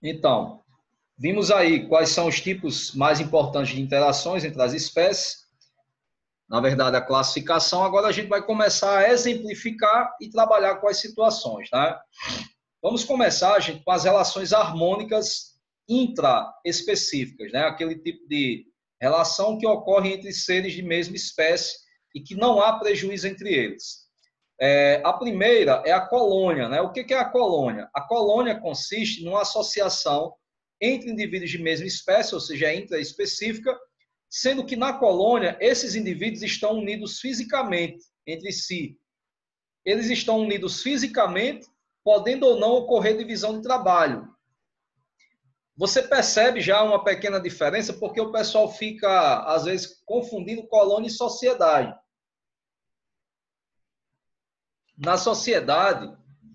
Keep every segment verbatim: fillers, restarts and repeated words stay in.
Então, vimos aí quais são os tipos mais importantes de interações entre as espécies. Na verdade, a classificação. Agora a gente vai começar a exemplificar e trabalhar com as situações, né? Vamos começar, gente, com as relações harmônicas intraespecíficas, né? Aquele tipo de relação que ocorre entre seres de mesma espécie e que não há prejuízo entre eles. É, a primeira é a colônia, né? O que é a colônia? A colônia consiste numa associação entre indivíduos de mesma espécie, ou seja, é intraespecífica, sendo que na colônia esses indivíduos estão unidos fisicamente entre si. Eles estão unidos fisicamente, podendo ou não ocorrer divisão de trabalho. Você percebe já uma pequena diferença, porque o pessoal fica, às vezes, confundindo colônia e sociedade. Na sociedade,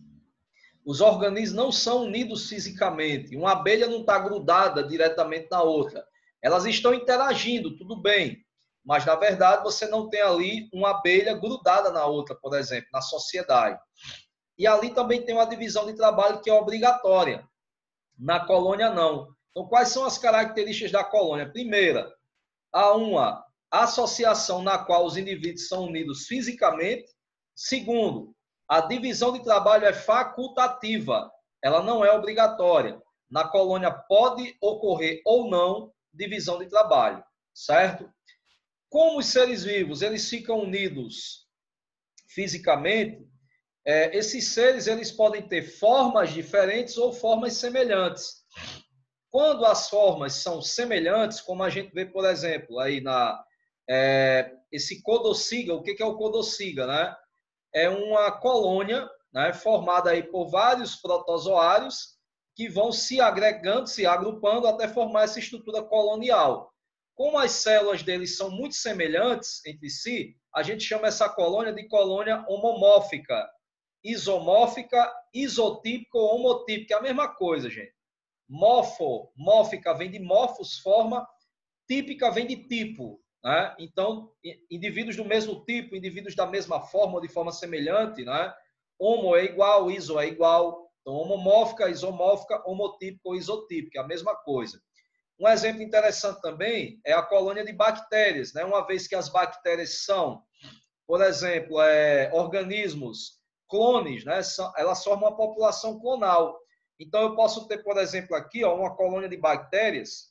os organismos não são unidos fisicamente. Uma abelha não está grudada diretamente na outra. Elas estão interagindo, tudo bem. Mas, na verdade, você não tem ali uma abelha grudada na outra, por exemplo, na sociedade. E ali também tem uma divisão de trabalho que é obrigatória. Na colônia, não. Então, quais são as características da colônia? Primeira, há uma associação na qual os indivíduos são unidos fisicamente. Segundo, a divisão de trabalho é facultativa, ela não é obrigatória. Na colônia pode ocorrer ou não divisão de trabalho, certo? Como os seres vivos eles ficam unidos fisicamente, é, esses seres eles podem ter formas diferentes ou formas semelhantes. Quando as formas são semelhantes, como a gente vê, por exemplo, aí na é, esse codociga, o que é o codociga, né? É uma colônia, né, formada aí por vários protozoários que vão se agregando, se agrupando até formar essa estrutura colonial. Como as células deles são muito semelhantes entre si, a gente chama essa colônia de colônia homomórfica, isomórfica, isotípica ou homotípica, é a mesma coisa, gente. Morfo, mórfica vem de morfos, forma, típica vem de tipo. Né? Então, indivíduos do mesmo tipo, indivíduos da mesma forma ou de forma semelhante, né? Homo é igual, iso é igual. Então, homomórfica, isomórfica, homotípica ou isotípica, a mesma coisa. Um exemplo interessante também é a colônia de bactérias, né? Uma vez que as bactérias são, por exemplo, é, organismos clones, né? Elas formam uma população clonal. Então, eu posso ter, por exemplo, aqui ó, uma colônia de bactérias,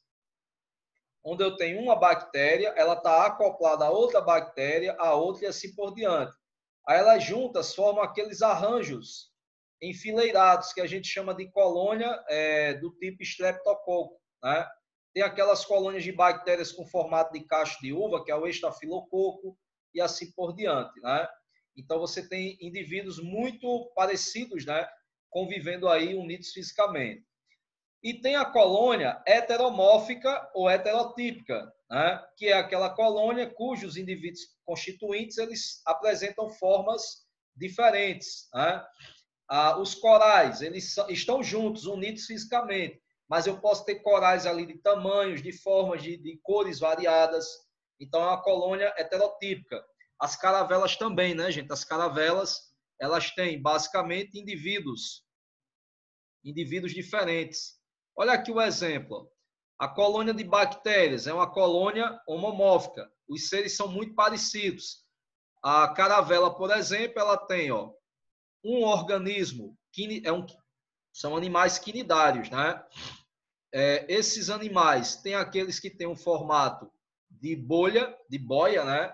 onde eu tenho uma bactéria, ela está acoplada a outra bactéria, a outra e assim por diante. Aí elas juntas formam aqueles arranjos enfileirados, que a gente chama de colônia é, do tipo Streptococcus, né? Tem aquelas colônias de bactérias com formato de cacho de uva, que é o estafilococo, e assim por diante, né? Então, você tem indivíduos muito parecidos, né? Convivendo aí unidos fisicamente. E tem a colônia heteromórfica ou heterotípica, né? Que é aquela colônia cujos indivíduos constituintes eles apresentam formas diferentes. Né? Ah, os corais, eles estão juntos, unidos fisicamente, mas eu posso ter corais ali de tamanhos, de formas, de, de cores variadas. Então, é uma colônia heterotípica. As caravelas também, né, gente? As caravelas, elas têm basicamente indivíduos, indivíduos diferentes. Olha aqui o exemplo. A colônia de bactérias é uma colônia homomórfica. Os seres são muito parecidos. A caravela, por exemplo, ela tem ó, um organismo, é um, são animais quinidários, né? É, esses animais têm aqueles que têm um formato de bolha, de boia, né?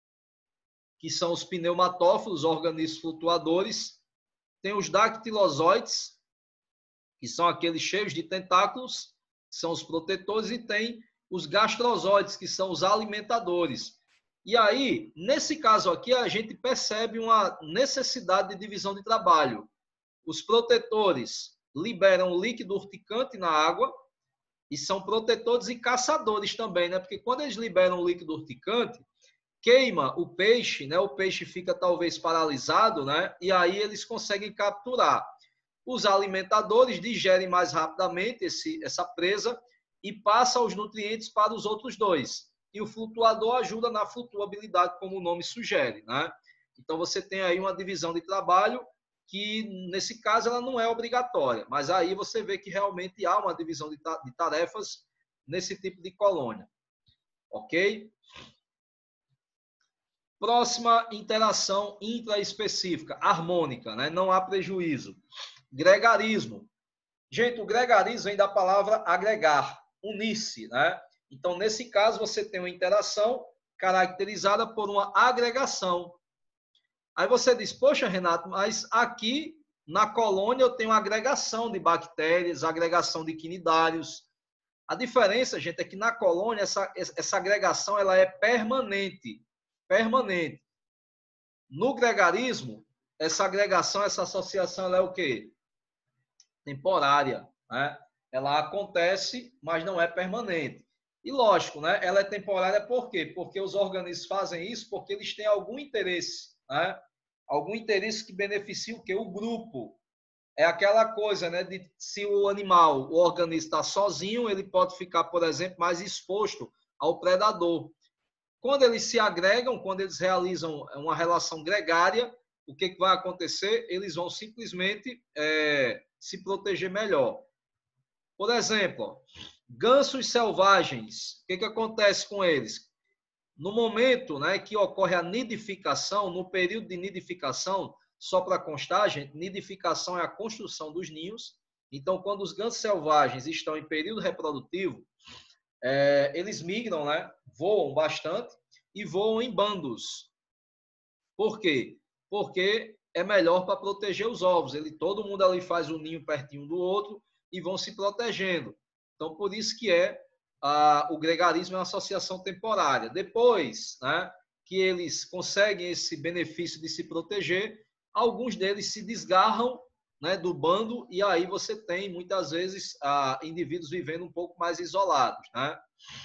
Que são os pneumatófilos, organismos flutuadores. Tem os dactilozoides, que são aqueles cheios de tentáculos, que são os protetores, e tem os gastrozoides, que são os alimentadores. E aí, nesse caso aqui, a gente percebe uma necessidade de divisão de trabalho. Os protetores liberam líquido urticante na água, e são protetores e caçadores também, né? Porque quando eles liberam líquido urticante, queima o peixe, né? O peixe fica talvez paralisado, né? E aí eles conseguem capturar. Os alimentadores digerem mais rapidamente esse, essa presa e passam os nutrientes para os outros dois. E o flutuador ajuda na flutuabilidade, como o nome sugere, né? Então, você tem aí uma divisão de trabalho que nesse caso ela não é obrigatória, mas aí você vê que realmente há uma divisão de tarefas nesse tipo de colônia. Ok? Próxima interação intraespecífica, harmônica, né? Não há prejuízo. Gregarismo. Gente, o gregarismo vem da palavra agregar, unir-se, né? Então, nesse caso, você tem uma interação caracterizada por uma agregação. Aí você diz, poxa, Renato, mas aqui na colônia eu tenho agregação de bactérias, agregação de quinidários. A diferença, gente, é que na colônia essa, essa agregação ela é permanente. Permanente. No gregarismo, essa agregação, essa associação, ela é o quê? Temporária, né? Ela acontece, mas não é permanente. E lógico, né? Ela é temporária por quê? Porque os organismos fazem isso porque eles têm algum interesse, né? Algum interesse que beneficia o quê? O grupo. É aquela coisa, né? De se o animal, o organismo está sozinho, ele pode ficar, por exemplo, mais exposto ao predador. Quando eles se agregam, quando eles realizam uma relação gregária, o que, que vai acontecer? Eles vão simplesmente é, se proteger melhor. Por exemplo, gansos selvagens, o que, que acontece com eles? No momento, né, que ocorre a nidificação, no período de nidificação, só para constar, gente, nidificação é a construção dos ninhos. Então, quando os gansos selvagens estão em período reprodutivo, é, eles migram, né, voam bastante e voam em bandos. Por quê? Porque é melhor para proteger os ovos. Ele, todo mundo ali faz um ninho pertinho do outro e vão se protegendo. Então, por isso que é a, o gregarismo é uma associação temporária. Depois, né, que eles conseguem esse benefício de se proteger, alguns deles se desgarram, né, do bando e aí você tem, muitas vezes, a, indivíduos vivendo um pouco mais isolados, né?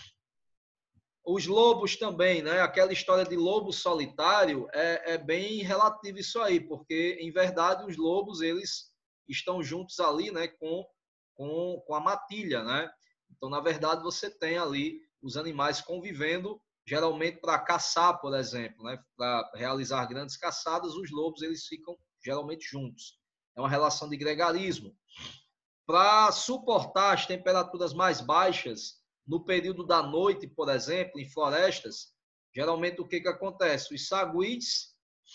Os lobos também, né? Aquela história de lobo solitário é, é bem relativo isso aí, porque, em verdade, os lobos, eles estão juntos ali, né, com, com, com a matilha, né? Então, na verdade, você tem ali os animais convivendo, geralmente para caçar, por exemplo, né? Para realizar grandes caçadas, os lobos, eles ficam geralmente juntos. É uma relação de gregarismo. Para suportar as temperaturas mais baixas, no período da noite, por exemplo, em florestas, geralmente o que, que acontece? Os saguis,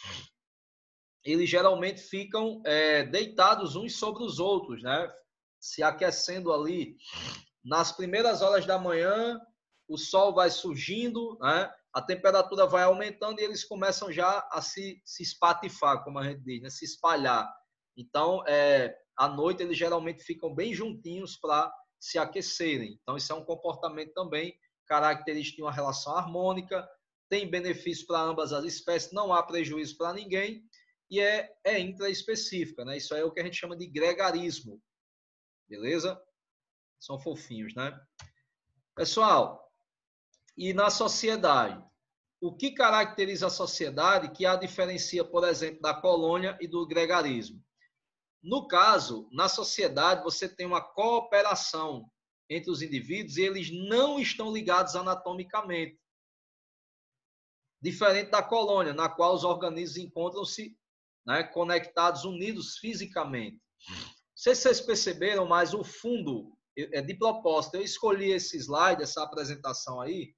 eles geralmente ficam é, deitados uns sobre os outros, né? Se aquecendo ali. Nas primeiras horas da manhã, o sol vai surgindo, né? A temperatura vai aumentando e eles começam já a se, se espatifar, como a gente diz, né? Se espalhar. Então, é, à noite, eles geralmente ficam bem juntinhos para se aquecerem. Então, isso é um comportamento também característico de uma relação harmônica, tem benefício para ambas as espécies, não há prejuízo para ninguém e é, é intraespecífica, né? Isso aí é o que a gente chama de gregarismo, beleza? São fofinhos, né? Pessoal, e na sociedade? O que caracteriza a sociedade que a diferencia, por exemplo, da colônia e do gregarismo? No caso, na sociedade, você tem uma cooperação entre os indivíduos e eles não estão ligados anatomicamente. Diferente da colônia, na qual os organismos encontram-se, né, conectados, unidos fisicamente. Não sei se vocês perceberam, mas o fundo, é de propósito, eu escolhi esse slide, essa apresentação aí,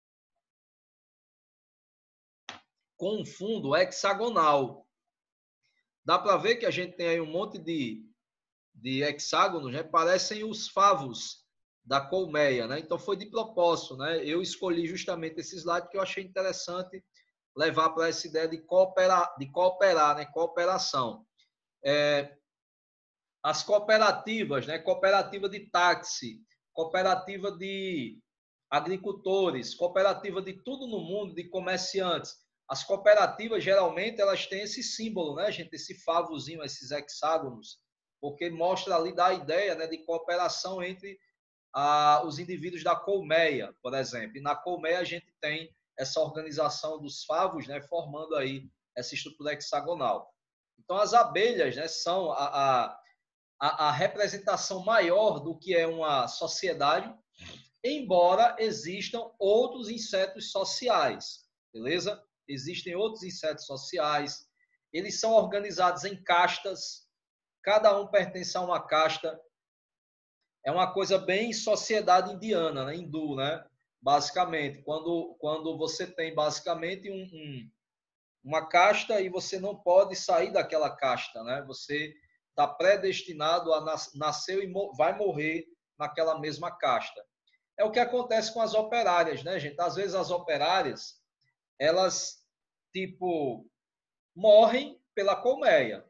com um fundo hexagonal. Dá para ver que a gente tem aí um monte de, de hexágonos, né? Parecem os favos da colmeia, né? Então foi de propósito, né? Eu escolhi justamente esse slide porque eu achei interessante levar para essa ideia de cooperar, de cooperar, né? Cooperação. É, as cooperativas, né? Cooperativa de táxi, cooperativa de agricultores, cooperativa de tudo no mundo, de comerciantes. As cooperativas, geralmente, elas têm esse símbolo, né, gente? Esse favozinho, esses hexágonos, porque mostra ali, dá a ideia, né, de cooperação entre ah, os indivíduos da colmeia, por exemplo. E na colmeia a gente tem essa organização dos favos, né, formando aí essa estrutura hexagonal. Então, as abelhas, né, são a, a, a representação maior do que é uma sociedade, embora existam outros insetos sociais, beleza? Existem outros insetos sociais, eles são organizados em castas, cada um pertence a uma casta. É uma coisa bem sociedade indiana, né? Hindu, né? Basicamente, quando, quando você tem basicamente um, um, uma casta e você não pode sair daquela casta, né? Você está predestinado a nas, nascer e mo vai morrer naquela mesma casta. É o que acontece com as operárias, né, gente? Às vezes as operárias, elas, tipo, morrem pela colmeia.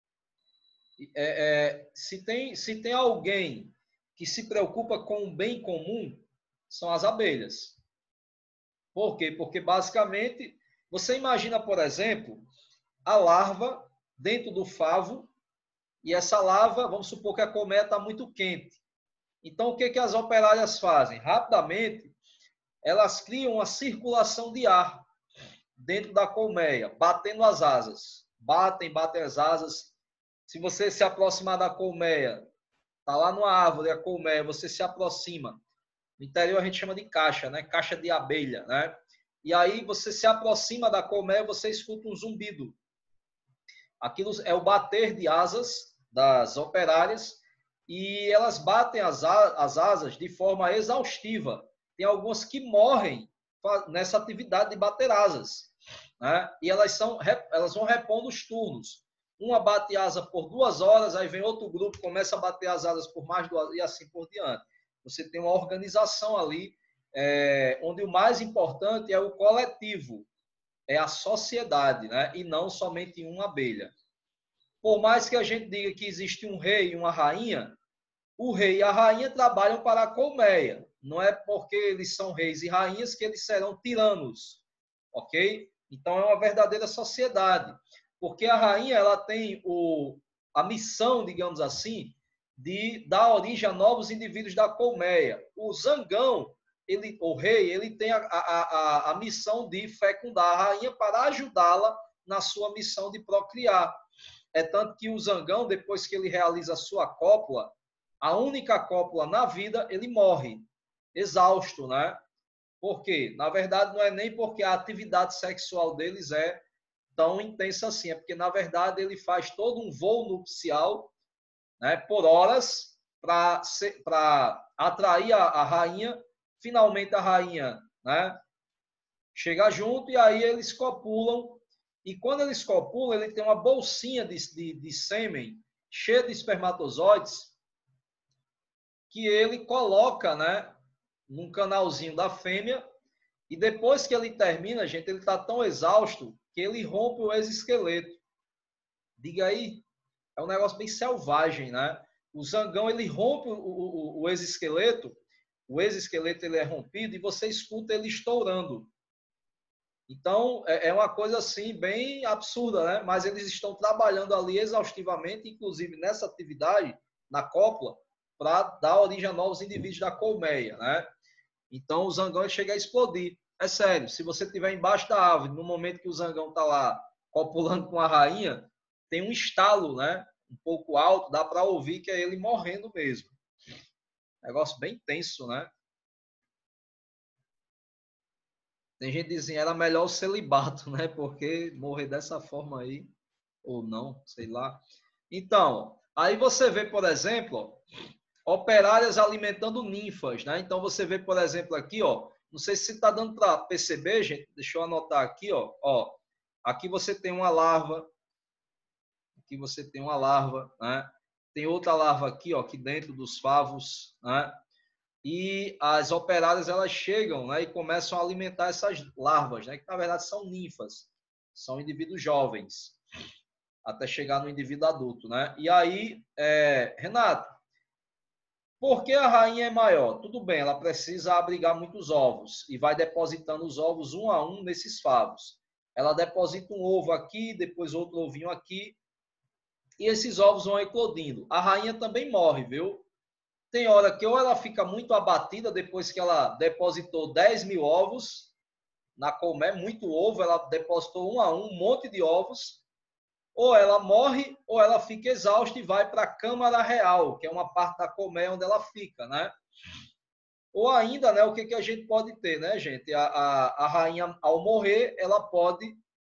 É, é, se, tem, se tem alguém que se preocupa com o bem comum, são as abelhas. Por quê? Porque, basicamente, você imagina, por exemplo, a larva dentro do favo, e essa larva, vamos supor que a colmeia está muito quente. Então, o que, que as operárias fazem? Rapidamente, elas criam uma circulação de ar dentro da colmeia, batendo as asas. Batem, batem as asas. Se você se aproximar da colmeia, está lá numa árvore, a colmeia, você se aproxima. No interior a gente chama de caixa, né? Caixa de abelha, né? E aí você se aproxima da colmeia, você escuta um zumbido. Aquilo é o bater de asas das operárias e elas batem as, as asas de forma exaustiva. Tem algumas que morrem nessa atividade de bater asas, né? E elas, são, elas vão repondo os turnos. Uma bate asa por duas horas, aí vem outro grupo, começa a bater as asas por mais duas, e assim por diante. Você tem uma organização ali, é, onde o mais importante é o coletivo, é a sociedade, né? E não somente uma abelha. Por mais que a gente diga que existe um rei e uma rainha, o rei e a rainha trabalham para a colmeia. Não é porque eles são reis e rainhas que eles serão tiranos, ok? Então é uma verdadeira sociedade, porque a rainha ela tem o, a missão, digamos assim, de dar origem a novos indivíduos da colmeia. O zangão, ele, o rei, ele tem a, a, a, a missão de fecundar a rainha para ajudá-la na sua missão de procriar. É tanto que o zangão, depois que ele realiza a sua cópula, a única cópula na vida, ele morre, exausto, né? Por quê? Na verdade, não é nem porque a atividade sexual deles é tão intensa assim, é porque, na verdade, ele faz todo um voo nupcial, né, por horas para atrair a, a rainha. Finalmente, a rainha, né, chega junto e aí eles copulam. E quando eles copulam, ele tem uma bolsinha de, de, de sêmen cheia de espermatozoides que ele coloca, né, num canalzinho da fêmea. E depois que ele termina, gente, ele está tão exausto que ele rompe o exoesqueleto. Diga aí, é um negócio bem selvagem, né? O zangão, ele rompe o, o, o exoesqueleto, o exoesqueleto ele é rompido e você escuta ele estourando. Então, é uma coisa assim, bem absurda, né? Mas eles estão trabalhando ali exaustivamente, inclusive nessa atividade, na cópula, para dar origem a novos indivíduos da colmeia, né? Então, o zangão chega a explodir. É sério, se você estiver embaixo da árvore, no momento que o zangão está lá copulando com a rainha, tem um estalo, né? Um pouco alto, dá para ouvir que é ele morrendo mesmo. Negócio bem tenso, né? Tem gente dizendo era melhor o celibato, né? Porque morrer dessa forma aí, ou não, sei lá. Então, aí você vê, por exemplo, operárias alimentando ninfas, né? Então você vê, por exemplo, aqui, ó, não sei se está dando para perceber, gente, deixa eu anotar aqui, ó, ó, aqui você tem uma larva, aqui você tem uma larva, né? Tem outra larva aqui, ó, aqui dentro dos favos, né? E as operárias elas chegam, né, e começam a alimentar essas larvas, né, que na verdade são ninfas, são indivíduos jovens, até chegar no indivíduo adulto, né? E aí, é, Renato, por que a rainha é maior? Tudo bem, ela precisa abrigar muitos ovos e vai depositando os ovos um a um nesses favos. Ela deposita um ovo aqui, depois outro ovinho aqui, e esses ovos vão eclodindo. A rainha também morre, viu? Tem hora que ou ela fica muito abatida depois que ela depositou dez mil ovos na colmeia, muito ovo, ela depositou um a um, um monte de ovos, ou ela morre, ou ela fica exausta e vai para a Câmara Real, que é uma parte da colmeia onde ela fica, né? Ou ainda, né, o que, que a gente pode ter, né, gente? A, a, a rainha, ao morrer, ela pode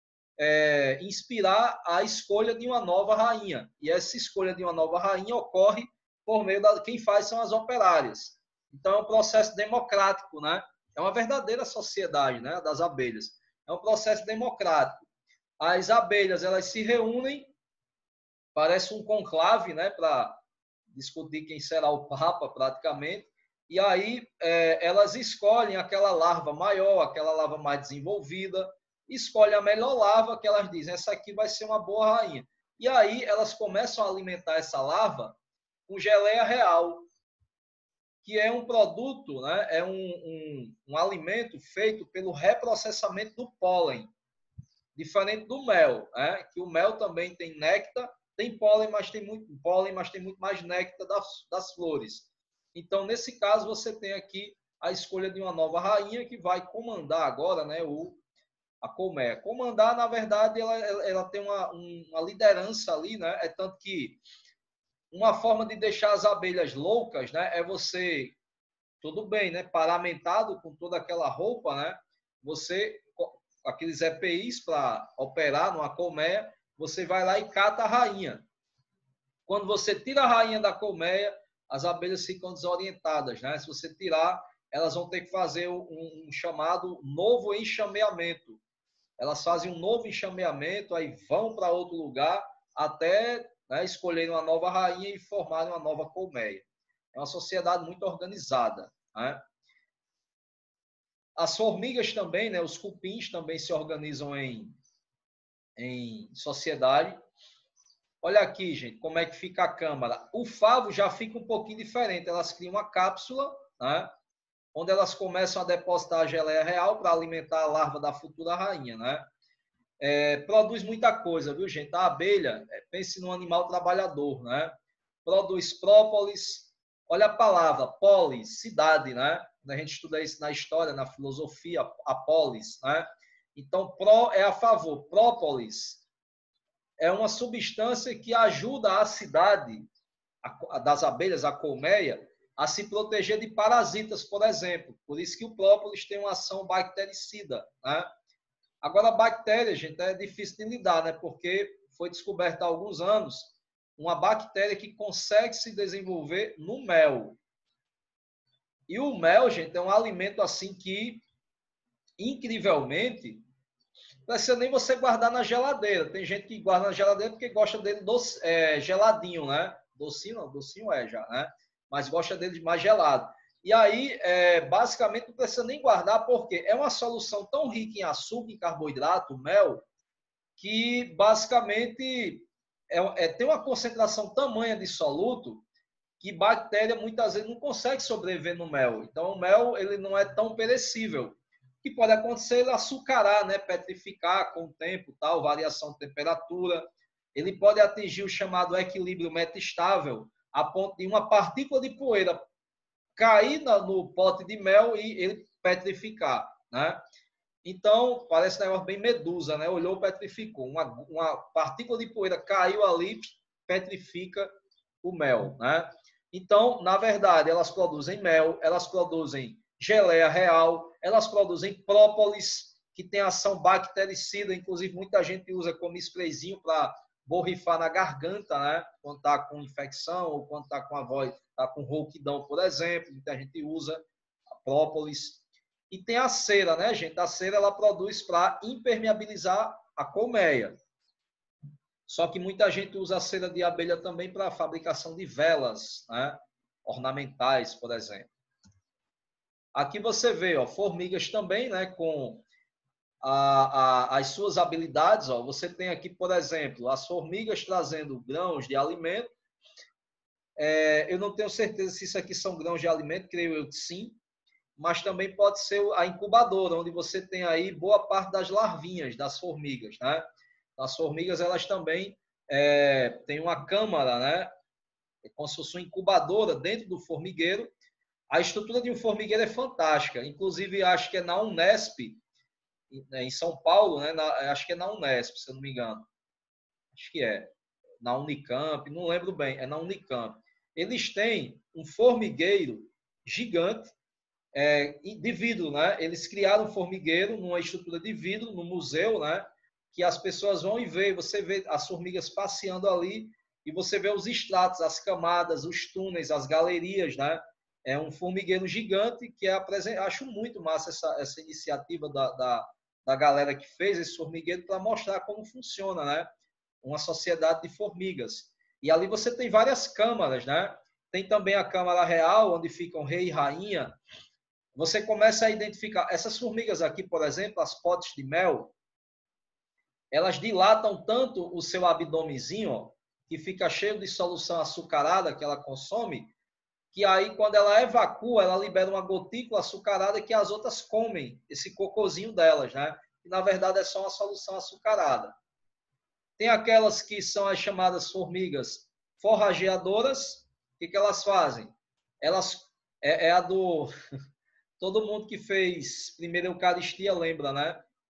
é, inspirar a escolha de uma nova rainha. E essa escolha de uma nova rainha ocorre por meio da... Quem faz são as operárias. Então, é um processo democrático, né? É uma verdadeira sociedade, né, das abelhas. É um processo democrático. As abelhas, elas se reúnem, parece um conclave, né, para discutir quem será o papa, praticamente. E aí é, elas escolhem aquela larva maior, aquela larva mais desenvolvida, escolhem a melhor larva, que elas dizem, essa aqui vai ser uma boa rainha. E aí elas começam a alimentar essa larva com geleia real, que é um produto, né, é um, um, um alimento feito pelo reprocessamento do pólen, diferente do mel, né, que o mel também tem néctar, tem pólen, mas tem muito pólen, mas tem muito mais néctar das, das flores. Então, nesse caso, você tem aqui a escolha de uma nova rainha que vai comandar agora, né, o, a colmeia. Comandar, na verdade, ela, ela tem uma, uma liderança ali, né, é tanto que uma forma de deixar as abelhas loucas, né, é você, tudo bem, né, paramentado com toda aquela roupa, né, você, aqueles E P Is para operar numa colmeia, você vai lá e cata a rainha. Quando você tira a rainha da colmeia, as abelhas ficam desorientadas, né? Se você tirar, elas vão ter que fazer um, um chamado novo enxameamento. Elas fazem um novo enxameamento, aí vão para outro lugar, até, né, escolherem uma nova rainha e formarem uma nova colmeia. É uma sociedade muito organizada, né? As formigas também, né, os cupins também se organizam em, em sociedade. Olha aqui, gente, como é que fica a câmara. O favo já fica um pouquinho diferente. Elas criam uma cápsula, né, onde elas começam a depositar a geleia real para alimentar a larva da futura rainha, né? É, produz muita coisa, viu, gente? A abelha, é, pense num animal trabalhador, né? Produz própolis. Olha a palavra, polis, cidade, né? A gente estuda isso na história, na filosofia, a polis, né? Então, pró é a favor. Própolis é uma substância que ajuda a cidade a, das abelhas, a colmeia, a se proteger de parasitas, por exemplo. Por isso que o própolis tem uma ação bactericida, né? Agora, a bactéria, gente, é difícil de lidar, né? Porque foi descoberta há alguns anos uma bactéria que consegue se desenvolver no mel. E o mel, gente, é um alimento assim que, incrivelmente, não precisa nem você guardar na geladeira. Tem gente que guarda na geladeira porque gosta dele doce, é, geladinho, né? Docinho não, docinho é já, né? Mas gosta dele mais gelado. E aí, é, basicamente, não precisa nem guardar, porque é uma solução tão rica em açúcar, em carboidrato, mel, que basicamente é, é, tem uma concentração tamanha de soluto que bactéria muitas vezes não consegue sobreviver no mel. Então, o mel ele não é tão perecível. O que pode acontecer é ele açucarar, né, petrificar com o tempo, tal, variação de temperatura. Ele pode atingir o chamado equilíbrio metastável, a ponto de uma partícula de poeira cair no pote de mel e ele petrificar, né? Então, parece um negócio bem medusa, né? Olhou, petrificou. Uma, uma partícula de poeira caiu ali, petrifica o mel, né? Então, na verdade, elas produzem mel, elas produzem geleia real, elas produzem própolis, que tem ação bactericida, inclusive muita gente usa como sprayzinho para borrifar na garganta, né? Quando está com infecção ou quando está com a voz, está com rouquidão, por exemplo, muita gente usa a própolis. E tem a cera, né, gente? A cera ela produz para impermeabilizar a colmeia. Só que muita gente usa a cera de abelha também para a fabricação de velas, né? Ornamentais, por exemplo. Aqui você vê, ó, formigas também, né, com a, a, as suas habilidades. Ó. Você tem aqui, por exemplo, as formigas trazendo grãos de alimento. É, eu não tenho certeza se isso aqui são grãos de alimento, creio eu que sim. Mas também pode ser a incubadora, onde você tem aí boa parte das larvinhas das formigas, né? As formigas, elas também é, têm uma câmara, né? É como se fosse uma incubadora dentro do formigueiro. A estrutura de um formigueiro é fantástica. Inclusive, acho que é na Unesp, em São Paulo, né? Na, acho que é na Unesp, se eu não me engano. Acho que é. Na Unicamp, não lembro bem. É na Unicamp. Eles têm um formigueiro gigante, É, de vidro, né? Eles criaram um formigueiro numa estrutura de vidro no museu, né? que as pessoas vão e vê, você vê as formigas passeando ali e você vê os estratos, as camadas, os túneis, as galerias, né? É um formigueiro gigante que é apresent... acho muito massa essa, essa iniciativa da, da, da galera que fez esse formigueiro para mostrar como funciona, né? Uma sociedade de formigas. E ali você tem várias câmaras, né? Tem também a Câmara Real, onde ficam rei e rainha. Você começa a identificar essas formigas aqui, por exemplo, as potes de mel, elas dilatam tanto o seu abdômenzinho, ó, que fica cheio de solução açucarada que ela consome, que aí quando ela evacua, ela libera uma gotícula açucarada que as outras comem, esse cocôzinho delas, né? E na verdade é só uma solução açucarada. Tem aquelas que são as chamadas formigas forrageadoras. O que, que elas fazem? Elas é, é a do todo mundo que fez primeira Eucaristia lembra, né?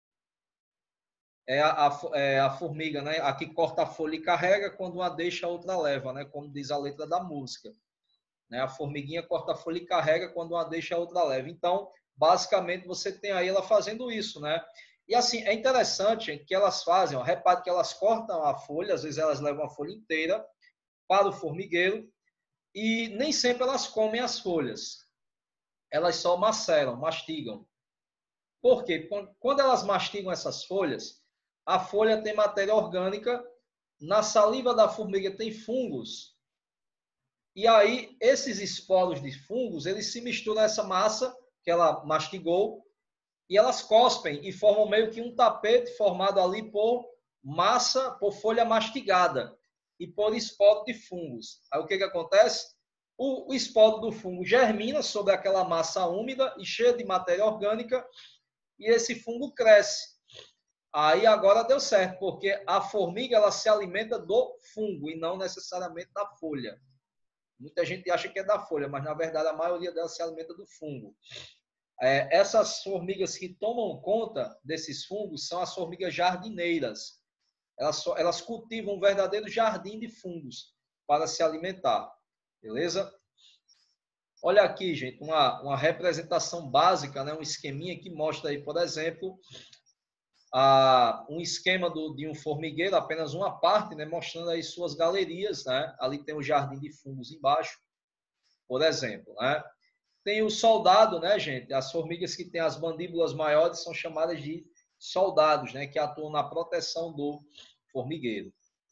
É a, a, é a formiga, né? A que corta a folha e carrega, quando uma deixa, a outra leva, né? Como diz a letra da música. Né? A formiguinha corta a folha e carrega, quando uma deixa, a outra leva. Então, basicamente, você tem aí ela fazendo isso, né? E assim, é interessante hein, que elas fazem, ó, repare que elas cortam a folha, às vezes elas levam a folha inteira para o formigueiro, e nem sempre elas comem as folhas. Elas só maceram, mastigam. Por quê? Quando elas mastigam essas folhas, a folha tem matéria orgânica, na saliva da formiga tem fungos, e aí esses esporos de fungos, eles se misturam a essa massa que ela mastigou, e elas cospem e formam meio que um tapete formado ali por massa, por folha mastigada e por esporo de fungos. Aí o que, que acontece? O, o esporo do fungo germina sobre aquela massa úmida e cheia de matéria orgânica, e esse fungo cresce. Aí agora deu certo, porque a formiga ela se alimenta do fungo e não necessariamente da folha. Muita gente acha que é da folha, mas na verdade a maioria dela se alimenta do fungo. É, essas formigas que tomam conta desses fungos são as formigas jardineiras. Elas, só, elas cultivam um verdadeiro jardim de fungos para se alimentar. Beleza? Olha aqui, gente, uma, uma representação básica, né? Um esqueminha que mostra aí, por exemplo, a, um esquema do, de um formigueiro, apenas uma parte, né? Mostrando aí suas galerias, né? Ali tem o jardim de fungos embaixo, por exemplo, né? Tem o soldado, né, gente? As formigas que têm as mandíbulas maiores são chamadas de soldados, né? Que atuam na proteção do formigueiro.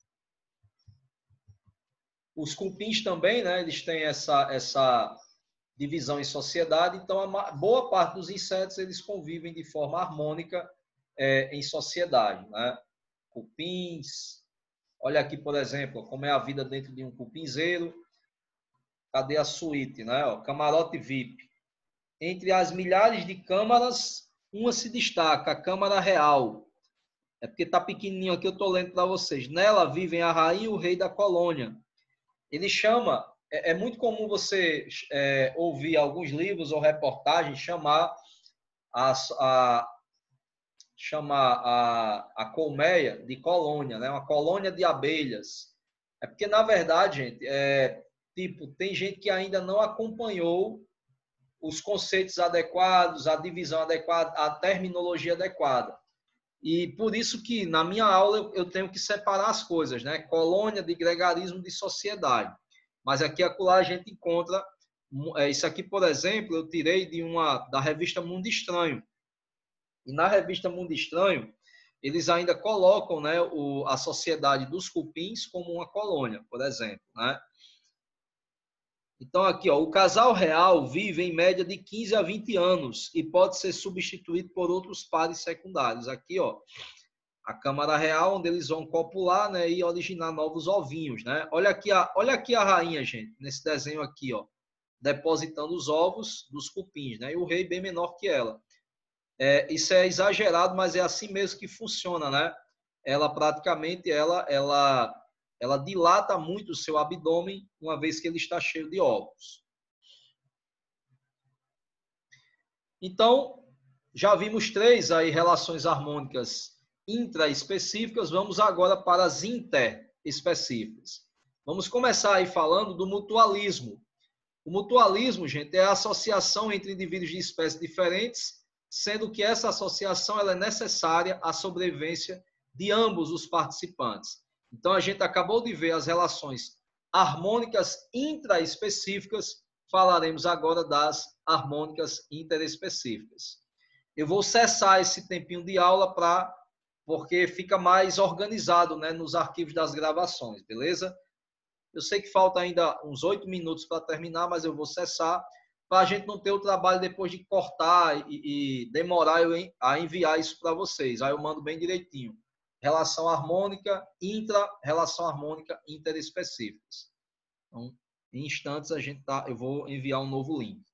Os cupins também, né? Eles têm essa, essa divisão em sociedade, então a boa parte dos insetos eles convivem de forma harmônica é, em sociedade, né? Cupins, olha aqui, por exemplo, como é a vida dentro de um cupinzeiro. Cadê a suíte, né? Ó, camarote V I P. Entre as milhares de câmaras, uma se destaca, a Câmara Real. É porque está pequenininho aqui, eu estou lendo para vocês. Nela vivem a rainha e o rei da colônia. Ele chama, é, é muito comum você é, ouvir alguns livros ou reportagens chamar a, a, chamar a, a colmeia de colônia, né? Uma colônia de abelhas. É porque, na verdade, gente, é, tipo, tem gente que ainda não acompanhou os conceitos adequados, a divisão adequada, a terminologia adequada. E por isso que, na minha aula, eu tenho que separar as coisas, né? Colônia de gregarismo de sociedade. Mas aqui acolá a gente encontra... Isso aqui, por exemplo, eu tirei de uma, da revista Mundo Estranho. E na revista Mundo Estranho, eles ainda colocam, né, o, a sociedade dos cupins como uma colônia, por exemplo, né? Então, aqui, ó, o casal real vive em média de quinze a vinte anos e pode ser substituído por outros pares secundários. Aqui, ó, a Câmara Real, onde eles vão copular, né, e originar novos ovinhos, né? Olha aqui a, olha aqui a rainha, gente, nesse desenho aqui, ó, depositando os ovos dos cupins, né? E o rei bem menor que ela. É, isso é exagerado, mas é assim mesmo que funciona, né? Ela praticamente, ela, ela ela dilata muito o seu abdômen, uma vez que ele está cheio de ovos. Então, já vimos três aí relações harmônicas intraespecíficas, vamos agora para as interespecíficas. Vamos começar aí falando do mutualismo. O mutualismo, gente, é a associação entre indivíduos de espécies diferentes, sendo que essa associação ela é necessária à sobrevivência de ambos os participantes. Então, a gente acabou de ver as relações harmônicas intraespecíficas, falaremos agora das harmônicas interespecíficas. Eu vou cessar esse tempinho de aula para porque fica mais organizado, né, nos arquivos das gravações, beleza? Eu sei que falta ainda uns oito minutos para terminar, mas eu vou cessar para a gente não ter o trabalho depois de cortar e, e demorar eu a enviar isso para vocês. Aí eu mando bem direitinho. Relação harmônica, intra, relação harmônica interespecíficas. Então, em instantes a gente tá, eu vou enviar um novo link.